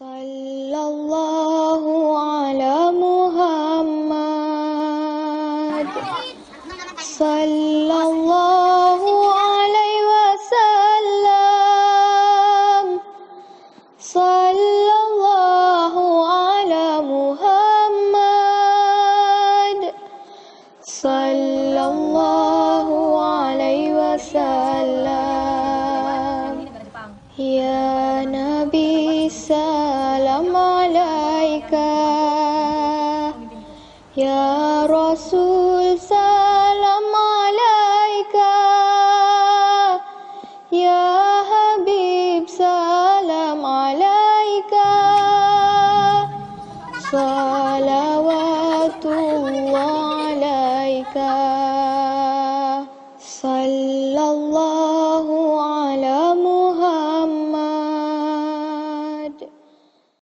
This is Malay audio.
Sallallahu ala Muhammad. Sallallahu alaihi wasallam. Sallallahu ala Muhammad. Sallallahu alaihi wasallam. Ya Nabi salam alaika. Ya Rasul